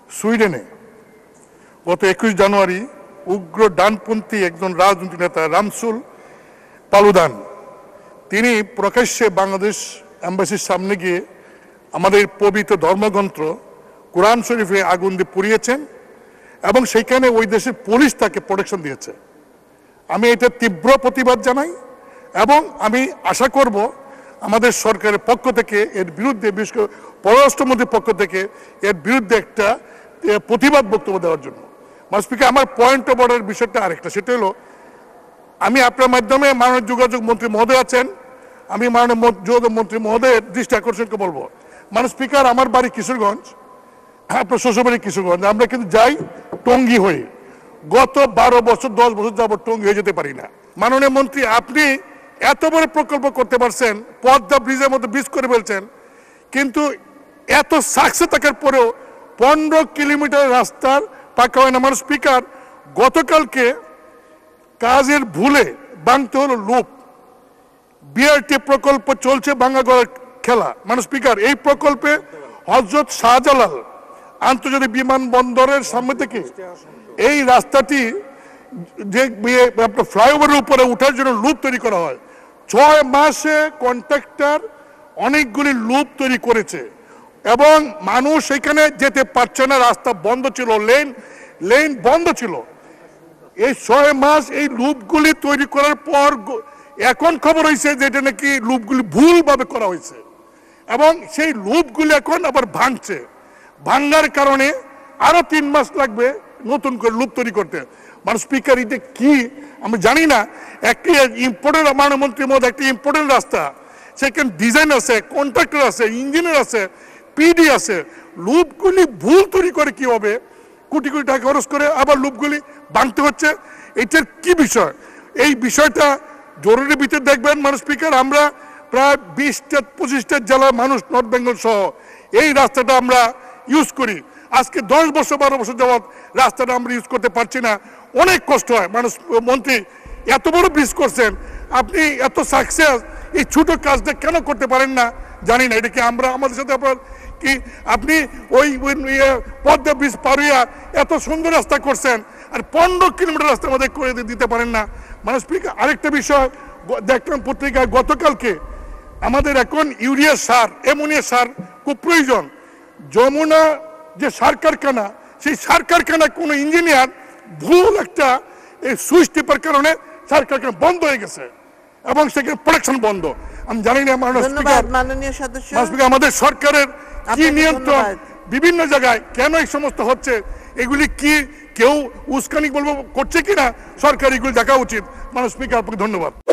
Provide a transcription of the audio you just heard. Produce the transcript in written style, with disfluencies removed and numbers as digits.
সুইডেনে গত 21 জানুয়ারি উগ্র ডানপন্থী একজন রাজনৈতিক নেতা রামসুল পালুদান তিনি প্রকাশ্যে বাংলাদেশ এম্বাসির সামনে গিয়ে আমাদের পবিত্র ধর্মগ্রন্থ কোরআন শরীফে আগুন দিয়ে পুড়িয়েছেন এবং সেইখানে ওই দেশের পুলিশ তাকে প্রোটেকশন দিয়েছে। আমি এটা তীব্র প্রতিবাদ জানাই এবং আমি আশা করব আমাদের সরকারের পক্ষ থেকে এর বিরুদ্ধে, বিশেষ করে পররাষ্ট্রমন্ত্রীর পক্ষ থেকে এর বিরুদ্ধে একটা প্রতিবাদ বক্তব্য দেওয়ার জন্য। স্পিকার, আমার পয়েন্ট অফ অর্ডার বিষয়টা আরেকটা, সেটা হলো আমি আপনার মাধ্যমে মাননীয় যোগাযোগ মন্ত্রী মহোদয় আছেন, আমি মাননীয় যোগাযোগ মন্ত্রী মহোদয়ের দৃষ্টি আকর্ষণকে বলবো। স্পিকার, আমার বাড়ি কিশোরগঞ্জ, আপনার শ্বশুরবাড়ি কিশোরগঞ্জ, আমরা কিন্তু যাই টঙ্গী হয়ে, গত 12 বছর 10 বছর যাবত টঙ্গী হয়ে যেতে পারি না। মাননীয় মন্ত্রী, আপনি এত বড় প্রকল্প করতে পারছেন, পদ্মা ব্রিজের মতো ব্রিজ করে ফেলছেন, কিন্তু এত সাকসেস থাকার পরেও 15 কিলোমিটার রাস্তার পাকা হয় না। স্পিকার, গতকালকে কাজের ভুলে ভাঙতে হলো লুপ, বিআরটি প্রকল্প চলছে ভাঙা গড়ার খেলা। স্পিকার, এই প্রকল্পে হযরত শাহজালাল আন্তর্জাতিক বিমানবন্দরের সামনে থেকে এই রাস্তাটি যে আপনার ফ্লাইওভারের উপরে ওঠার জন্য লুপ তৈরি করা হয়, 6 মাসে কন্ট্রাক্টর অনেকগুলি লুপ তৈরি করেছে এবং মানুষ এখানে যেতে পারছে না, রাস্তা বন্ধ ছিল, লেন বন্ধ ছিল। এই 6 মাস এই লুপগুলি তৈরি করার পর এখন খবর হয়েছে যে এটা নাকি লুপগুলি ভুলভাবে করা হয়েছে এবং সেই লুপগুলি এখন আবার ভাঙছে। ভাঙার কারণে আরো 3 মাস লাগবে নতুন করে লুপ তৈরি করতে। স্পিকার, এটা কি আমি জানি না। একটি ইম্পোর্টেন্ট, মাননীয় মন্ত্রী মহোদয়, একটি ইম্পোর্টেন্ট রাস্তা, সেখানে ডিজাইন আছে, কন্ট্রাক্টর আছে, ইঞ্জিনিয়ার আছে, পিডি আছে, লুপগুলি ভুল তৈরি করে কি হবে, কোটি কোটি টাকা খরচ করে আবার লুপগুলি ভাঙতে হচ্ছে। এটার কি বিষয়? এই বিষয়টা জরুরি ভিত্তিতে দেখবেন। স্পিকার, আমরা প্রায় 20-25টা জেলার মানুষ, নর্থ বেঙ্গল সহ এই রাস্তাটা আমরা ইউজ করি। আজকে 10 বছর 12 বছর যাবৎ রাস্তাটা আমরা ইউজ করতে পারছি না, অনেক কষ্ট হয়। মন্ত্রী, এত বড় ব্রিজ করছেন আপনি, এত সাকসেস, এই ছোট কাজটা কেন করতে পারেন না জানি না। এটা কি আমরা আমাদের সাথে আপনার কি আপনি ওই পদ্মা ব্রিজ পারিয়া এত সুন্দর রাস্তা করছেন আর 15 কিলোমিটার রাস্তা আমাদের করে দিতে পারেন না? স্পিকার, আরেকটা বিষয় দেখলাম পত্রিকায় গতকালকে, আমাদের এখন ইউরিয়া সার, অ্যামোনিয়া সার খুব প্রয়োজন। যমুনা যে সার কারখানা, সেই সার কারখানায় কোনো ইঞ্জিনিয়ার ভুল একটা সুইচ টিপার কারণে সার কারখানা বন্ধ হয়ে গেছে এবং সেখানে প্রোডাকশন বন্ধ। আমি জানি না মাননীয় সদস্য, আমাদের সরকারের কি নিয়ন্ত্রণ বিভিন্ন জায়গায় কেন এই সমস্ত হচ্ছে, এগুলি কি কেউ উস্কানি বলবো করছে কিনা, সরকার এগুলি দেখা উচিত। স্পিকার, আপনাকে ধন্যবাদ।